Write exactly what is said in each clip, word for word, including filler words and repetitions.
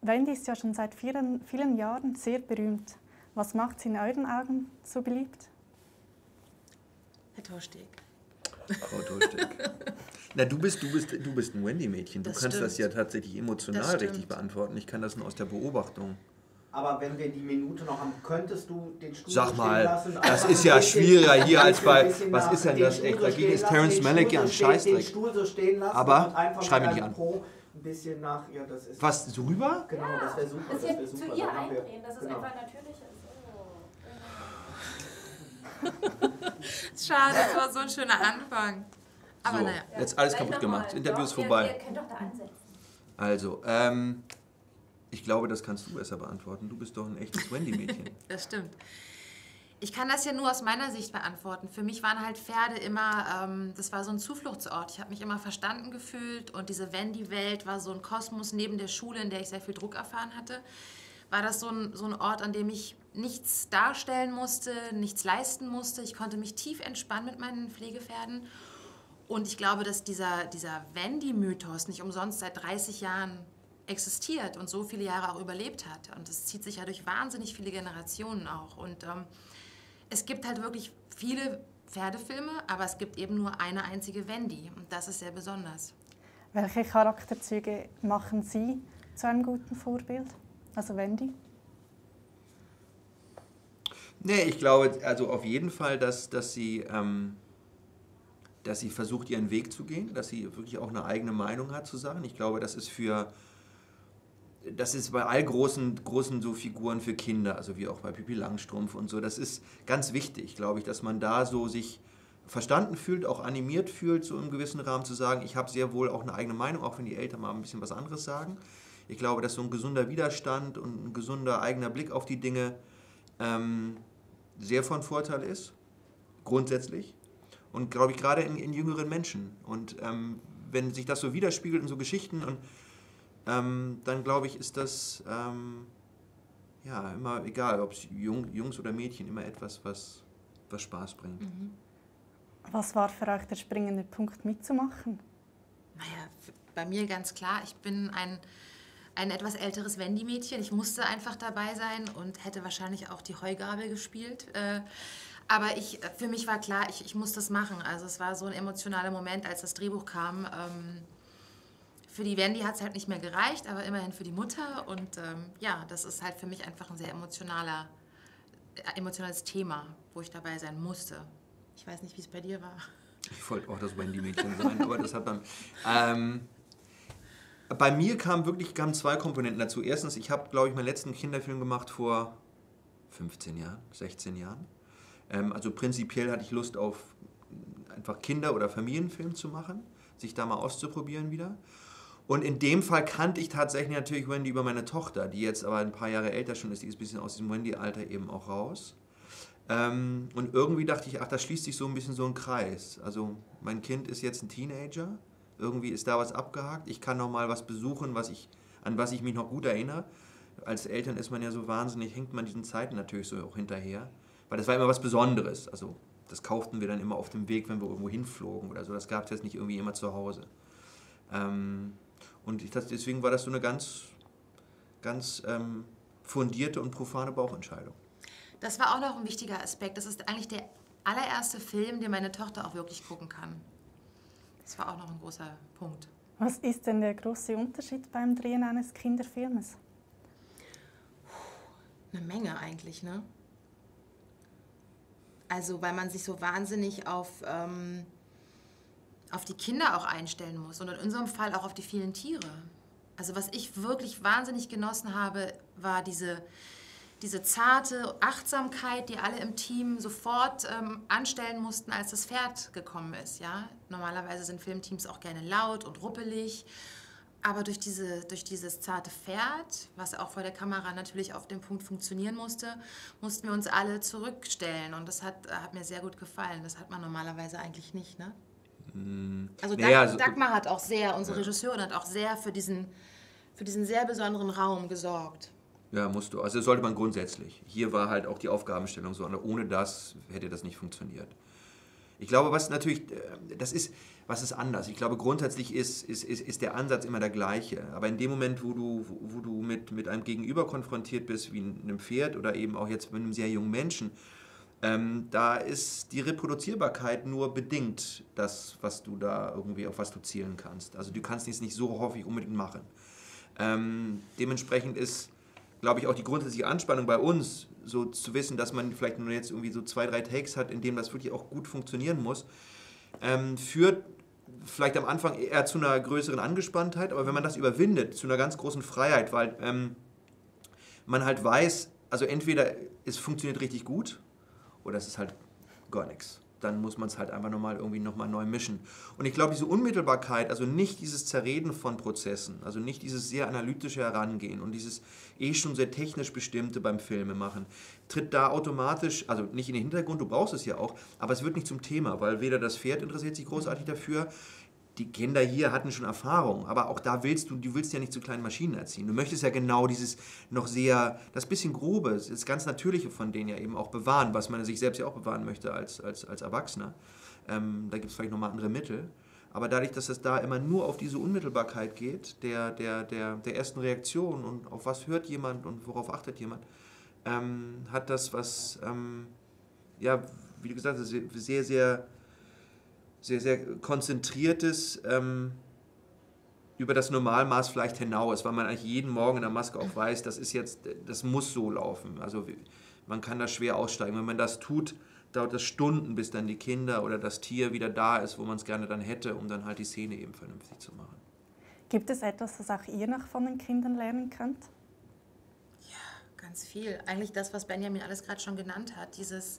Wendy ist ja schon seit vielen, vielen Jahren sehr berühmt. Was macht sie in euren Augen so beliebt? Herr Torsteg. Frau Torsteg. Na, du bist, du bist, du bist ein Wendy-Mädchen. Du Das kannst stimmt. das ja tatsächlich emotional Das stimmt. richtig beantworten. Ich kann das nur aus der Beobachtung. Aber wenn wir die Minute noch haben, könntest du den Stuhl Sag so mal, stehen lassen? das Einfach ist ja ein bisschen- schwieriger hier ein als bei- bisschen was nach- ist denn den das Stuhl echt? so Dagegen stehen ist lassen, Terrence den Malick Stuhl ja so ein stehen- Scheißdreck. Den Stuhl so stehen lassen Aber und einfach schreib mit mich nicht deinem an. Po ein bisschen nach ihr, das ist... Was, so rüber? Genau, das wäre super. Dass Das wir wär zu super. ihr Dann haben wir- eindrehen, dass es genau. einfach natürlich ist. Schade, das war so ein schöner Anfang. Aber So, naja. jetzt alles Gleich kaputt noch gemacht. mal. Interview ist Doch, ihr- vorbei. Ihr könnt doch da ansetzen. Also, ähm, ich glaube, das kannst du besser beantworten. Du bist doch ein echtes Wendy-Mädchen. Das stimmt. Ich kann das ja nur aus meiner Sicht beantworten. Für mich waren halt Pferde immer, ähm, das war so ein Zufluchtsort. Ich habe mich immer verstanden gefühlt und diese Wendy-Welt war so ein Kosmos neben der Schule, in der ich sehr viel Druck erfahren hatte. War das so ein, so ein Ort, an dem ich nichts darstellen musste, nichts leisten musste. Ich konnte mich tief entspannen mit meinen Pflegepferden. Und ich glaube, dass dieser, dieser Wendy-Mythos nicht umsonst seit dreißig Jahren existiert und so viele Jahre auch überlebt hat. Und das zieht sich ja durch wahnsinnig viele Generationen auch. Und ähm, es gibt halt wirklich viele Pferdefilme, aber es gibt eben nur eine einzige Wendy. Und das ist sehr besonders. Welche Charakterzüge machen Sie zu einem guten Vorbild? Also Wendy? Nee, ich glaube, also auf jeden Fall, dass, dass, sie, ähm, dass sie versucht, ihren Weg zu gehen, dass sie wirklich auch eine eigene Meinung hat zu Sachen. Ich glaube, das ist für, das ist bei all großen, großen so Figuren für Kinder, also wie auch bei Pippi Langstrumpf und so, das ist ganz wichtig, glaube ich, dass man da so sich verstanden fühlt, auch animiert fühlt, so im gewissen Rahmen zu sagen, ich habe sehr wohl auch eine eigene Meinung, auch wenn die Eltern mal ein bisschen was anderes sagen. Ich glaube, dass so ein gesunder Widerstand und ein gesunder eigener Blick auf die Dinge ähm, sehr von Vorteil ist, grundsätzlich. Und glaube ich, gerade in, in jüngeren Menschen. Und ähm, wenn sich das so widerspiegelt in so Geschichten, und, ähm, dann glaube ich, ist das ähm, ja immer egal, ob es Jung, Jungs oder Mädchen, immer etwas, was, was Spaß bringt. Mhm. Was war für euch der springende Punkt mitzumachen? Naja, bei mir ganz klar, ich bin ein, ein etwas älteres Wendy-Mädchen. Ich musste einfach dabei sein und hätte wahrscheinlich auch die Heugabel gespielt. Äh, aber ich, für mich war klar, ich, ich muss das machen. Also es war so ein emotionaler Moment, als das Drehbuch kam. Ähm, für die Wendy hat es halt nicht mehr gereicht, aber immerhin für die Mutter. Und ähm, ja, das ist halt für mich einfach ein sehr emotionaler, äh, emotionales Thema, wo ich dabei sein musste. Ich weiß nicht, wie es bei dir war. Ich wollte auch das Wendy-Mädchen sein, aber das hat dann... Ähm, bei mir kamen wirklich kamen zwei Komponenten dazu. Erstens, ich habe, glaube ich, meinen letzten Kinderfilm gemacht vor fünfzehn Jahren, sechzehn Jahren. Ähm, also prinzipiell hatte ich Lust auf einfach Kinder- oder Familienfilm zu machen, sich da mal auszuprobieren wieder. Und in dem Fall kannte ich tatsächlich natürlich Wendy über meine Tochter, die jetzt aber ein paar Jahre älter schon ist, die ist ein bisschen aus diesem Wendy-Alter eben auch raus. Ähm, und irgendwie dachte ich, ach, da schließt sich so ein bisschen so ein Kreis. Also mein Kind ist jetzt ein Teenager, irgendwie ist da was abgehakt. Ich kann noch mal was besuchen, was ich, an was ich mich noch gut erinnere. Als Eltern ist man ja so wahnsinnig, hängt man diesen Zeiten natürlich so auch hinterher. Weil das war immer was Besonderes. Also das kauften wir dann immer auf dem Weg, wenn wir irgendwo hinflogen oder so. Das gab es jetzt nicht irgendwie immer zu Hause. Ähm, und ich, das, deswegen war das so eine ganz, ganz ähm, fundierte und profane Bauchentscheidung. Das war auch noch ein wichtiger Aspekt. Das ist eigentlich der allererste Film, den meine Tochter auch wirklich gucken kann. Das war auch noch ein großer Punkt. Was ist denn der große Unterschied beim Drehen eines Kinderfilmes? Eine Menge eigentlich, ne? Also, weil man sich so wahnsinnig auf, ähm, auf die Kinder auch einstellen muss und in unserem Fall auch auf die vielen Tiere. Also, was ich wirklich wahnsinnig genossen habe, war diese, diese zarte Achtsamkeit, die alle im Team sofort ähm, anstellen mussten, als das Pferd gekommen ist. Ja? Normalerweise sind Filmteams auch gerne laut und ruppelig. Aber durch, diese, durch dieses zarte Pferd, was auch vor der Kamera natürlich auf dem Punkt funktionieren musste, mussten wir uns alle zurückstellen. Und das hat, hat mir sehr gut gefallen. Das hat man normalerweise eigentlich nicht, ne? Mm, Also, naja, Dag, also Dagmar hat auch sehr, unsere ja. Regisseurin hat auch sehr für diesen, für diesen sehr besonderen Raum gesorgt. Ja, musst du. Also das sollte man grundsätzlich. Hier war halt auch die Aufgabenstellung so, ohne das hätte das nicht funktioniert. Ich glaube, was natürlich, das ist, was ist anders? Ich glaube, grundsätzlich ist, ist, ist, ist der Ansatz immer der gleiche. Aber in dem Moment, wo du, wo du mit, mit einem Gegenüber konfrontiert bist, wie einem Pferd oder eben auch jetzt mit einem sehr jungen Menschen, ähm, da ist die Reproduzierbarkeit nur bedingt das, was du da irgendwie, auf was du zielen kannst. Also du kannst es nicht so häufig unbedingt machen. Ähm, dementsprechend ist, glaube ich, auch die grundsätzliche Anspannung bei uns, so zu wissen, dass man vielleicht nur jetzt irgendwie so zwei, drei Takes hat, in denen das wirklich auch gut funktionieren muss, ähm, führt vielleicht am Anfang eher zu einer größeren Angespanntheit, aber wenn man das überwindet, zu einer ganz großen Freiheit, weil ähm, man halt weiß, also entweder es funktioniert richtig gut oder es ist halt gar nichts. Dann muss man es halt einfach nochmal irgendwie nochmal neu mischen. Und ich glaube, diese Unmittelbarkeit, also nicht dieses Zerreden von Prozessen, also nicht dieses sehr analytische Herangehen und dieses eh schon sehr technisch Bestimmte beim Filmemachen, tritt da automatisch, also nicht in den Hintergrund, du brauchst es ja auch, aber es wird nicht zum Thema, weil weder das Pferd interessiert sich großartig dafür, die Kinder hier hatten schon Erfahrung, aber auch da willst du, du willst ja nicht zu kleinen Maschinen erziehen. Du möchtest ja genau dieses noch sehr, das bisschen Grobe, das ganz Natürliche von denen ja eben auch bewahren, was man sich selbst ja auch bewahren möchte als, als, als Erwachsener. Ähm, da gibt es vielleicht nochmal andere Mittel. Aber dadurch, dass es da immer nur auf diese Unmittelbarkeit geht, der, der, der, der ersten Reaktion und auf was hört jemand und worauf achtet jemand, ähm, hat das was, ähm, ja, wie du gesagt hast, sehr, sehr... sehr, sehr konzentriertes ähm, über das Normalmaß vielleicht hinaus, weil man eigentlich jeden Morgen in der Maske auch weiß, das ist jetzt, das muss so laufen. Also man kann da schwer aussteigen. Wenn man das tut, dauert das Stunden, bis dann die Kinder oder das Tier wieder da ist, wo man es gerne dann hätte, um dann halt die Szene eben vernünftig zu machen. Gibt es etwas, das auch ihr noch von den Kindern lernen könnt? Ja, ganz viel. Eigentlich das, was Benjamin alles gerade schon genannt hat, dieses...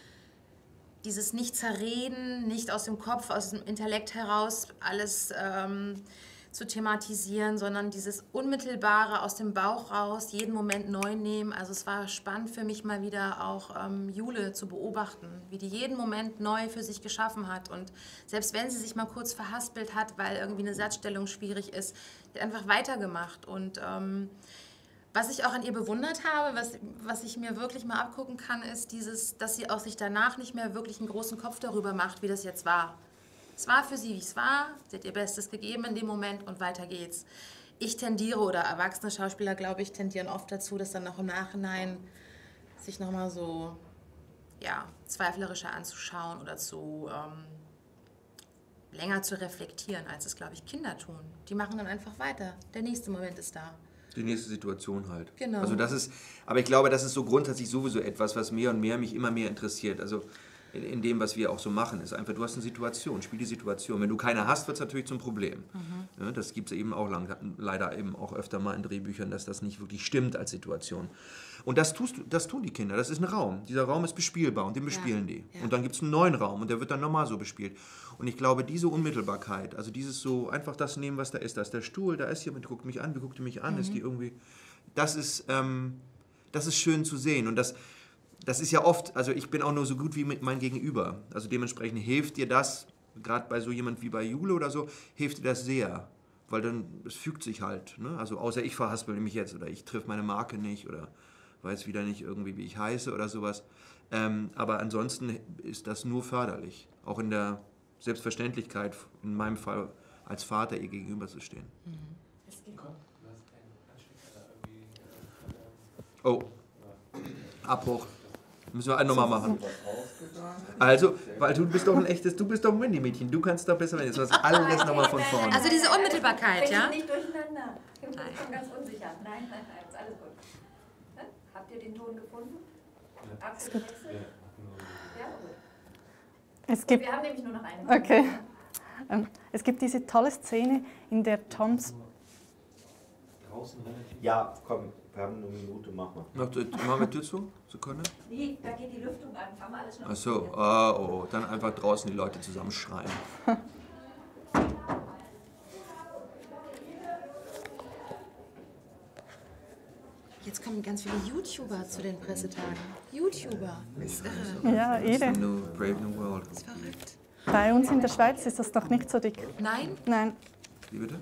Dieses Nicht-Zerreden, nicht aus dem Kopf, aus dem Intellekt heraus alles ähm, zu thematisieren, sondern dieses Unmittelbare aus dem Bauch raus, jeden Moment neu nehmen. Also es war spannend für mich mal wieder auch ähm, Jule zu beobachten, wie die jeden Moment neu für sich geschaffen hat. Und selbst wenn sie sich mal kurz verhaspelt hat, weil irgendwie eine Satzstellung schwierig ist, die hat einfach weitergemacht. Und ähm, was ich auch an ihr bewundert habe, was, was ich mir wirklich mal abgucken kann, ist dieses, dass sie auch sich danach nicht mehr wirklich einen großen Kopf darüber macht, wie das jetzt war. Es war für sie, wie es war, sie hat ihr Bestes gegeben in dem Moment und weiter geht's. Ich tendiere, oder erwachsene Schauspieler, glaube ich, tendieren oft dazu, dass dann noch im Nachhinein sich nochmal so, ja, zweiflerischer anzuschauen oder zu ähm, länger zu reflektieren, als es, glaube ich, Kinder tun. Die machen dann einfach weiter. Der nächste Moment ist da. Die nächste Situation halt. Genau. Also das ist, aber ich glaube, das ist so grundsätzlich sowieso etwas, was mehr und mehr mich immer mehr interessiert. Also in, in dem, was wir auch so machen, ist einfach, du hast eine Situation, spiel die Situation. Wenn du keine hast, wird es natürlich zum Problem. Mhm. Ja, das gibt es eben auch lang, leider eben auch öfter mal in Drehbüchern, dass das nicht wirklich stimmt als Situation. Und das, tust du, das tun die Kinder, das ist ein Raum. Dieser Raum ist bespielbar und den bespielen ja. die. Ja. Und dann gibt es einen neuen Raum und der wird dann nochmal so bespielt. Und ich glaube, diese Unmittelbarkeit, also dieses so einfach das nehmen, was da ist, da ist der Stuhl, da ist jemand, guckt mich an, wie guckt ihr mich an, mhm. ist die irgendwie, das ist, ähm, das ist schön zu sehen. Und das, das ist ja oft, also ich bin auch nur so gut wie mit meinem Gegenüber. Also dementsprechend hilft dir das, gerade bei so jemand wie bei Jule oder so, hilft dir das sehr. Weil dann, es fügt sich halt, ne? Also außer ich verhaspel mich jetzt oder ich triff meine Marke nicht oder weiß wieder nicht irgendwie, wie ich heiße oder sowas. Ähm, aber ansonsten ist das nur förderlich, auch in der Selbstverständlichkeit, in meinem Fall als Vater ihr gegenüber zu stehen. Mhm. Oh, Abbruch. Müssen wir einen nochmal machen. Also, weil du bist doch ein echtes, du bist doch ein Wendy-Mädchen, du kannst doch besser, wenn jetzt was alles nochmal von vorne. Also diese Unmittelbarkeit, ja? Nicht durcheinander. Ich bin ganz unsicher. Nein, nein, nein, ist alles gut. Ne? Habt ihr den Ton gefunden? Abgewechselt? Ja, gut. Es gibt, wir haben nämlich nur noch eine. Okay. Ähm, es gibt diese tolle Szene, in der Toms... Ja, komm, wir haben eine Minute, mach mal. Machen wir Tür zu? Sekunde? Nee, da geht die Lüftung an, haben wir alles schon. Ach so, oh, oh, dann einfach draußen die Leute zusammenschreien. Jetzt kommen ganz viele YouTuber zu den Pressetagen. YouTuber. Das ist irre. Ja, jede. New, Brave New World. Das ist verrückt. Bei uns in der Schweiz ist das doch nicht so dick. Nein? Nein. Wie bitte?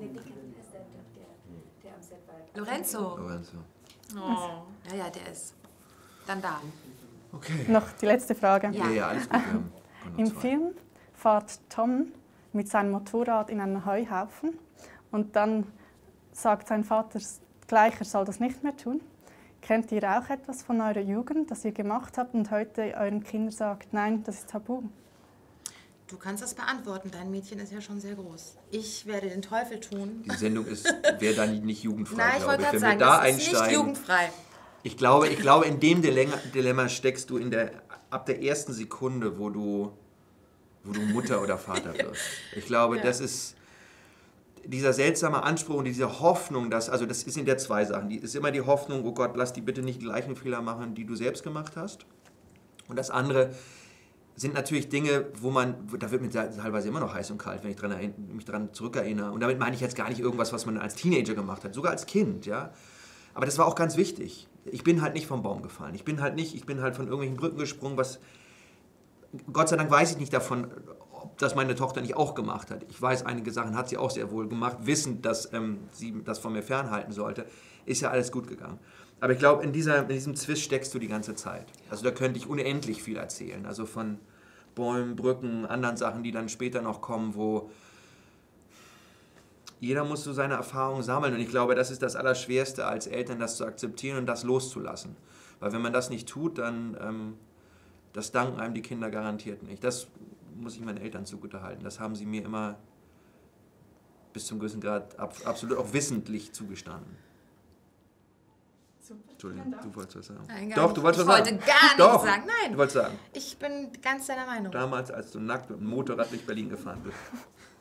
Lorenzo. Lorenzo. Oh. Ja, ja, der ist dann da. Okay. Noch die letzte Frage. Ja, ja, alles gut. Im zwei. Film fährt Tom mit seinem Motorrad in einen Heuhaufen und dann sagt sein Vater gleich, er soll das nicht mehr tun. Kennt ihr auch etwas von eurer Jugend, das ihr gemacht habt und heute euren Kindern sagt, nein, das ist tabu? Du kannst das beantworten, dein Mädchen ist ja schon sehr groß. Ich werde den Teufel tun. Die Sendung wäre dann nicht jugendfrei, Nein, ich wollte glaube ich. gerade Wenn wir sagen, da das ist nicht einsteigen, jugendfrei. Ich glaube, ich glaube, in dem Dilemma, Dilemma steckst du in der, ab der ersten Sekunde, wo du, wo du Mutter oder Vater wirst. Ich glaube, Ja. das ist dieser seltsame Anspruch und diese Hoffnung, dass, also das sind ja zwei Sachen. Die ist immer die Hoffnung, oh Gott, lass die bitte nicht die gleichen Fehler machen, die du selbst gemacht hast. Und das andere sind natürlich Dinge, wo man, da wird mir teilweise immer noch heiß und kalt, wenn ich dran, mich daran zurückerinnere. Und damit meine ich jetzt gar nicht irgendwas, was man als Teenager gemacht hat, sogar als Kind, ja. Aber das war auch ganz wichtig. Ich bin halt nicht vom Baum gefallen. Ich bin halt nicht, ich bin halt von irgendwelchen Brücken gesprungen, was, Gott sei Dank weiß ich nicht davon, ob das meine Tochter nicht auch gemacht hat. Ich weiß, einige Sachen hat sie auch sehr wohl gemacht, wissend, dass ähm, sie das von mir fernhalten sollte. Ist ja alles gut gegangen. Aber ich glaube, in, dieser, in diesem Zwist steckst du die ganze Zeit. Also da könnte ich unendlich viel erzählen. Also von Bäumen, Brücken, anderen Sachen, die dann später noch kommen, wo jeder muss so seine Erfahrungen sammeln. Und ich glaube, das ist das Allerschwerste als Eltern, das zu akzeptieren und das loszulassen. Weil wenn man das nicht tut, dann ähm, das danken einem die Kinder garantiert nicht. Das muss ich meinen Eltern zugutehalten. Das haben sie mir immer bis zum gewissen Grad ab, absolut auch wissentlich zugestanden. Super. Entschuldigung, du wolltest was sagen. Nein, gar Doch, nicht. du wolltest ich was wollte sagen. gar nichts Doch, sagen. Nein, du wolltest sagen. ich bin ganz deiner Meinung. Damals, als du nackt mit dem Motorrad durch Berlin gefahren bist.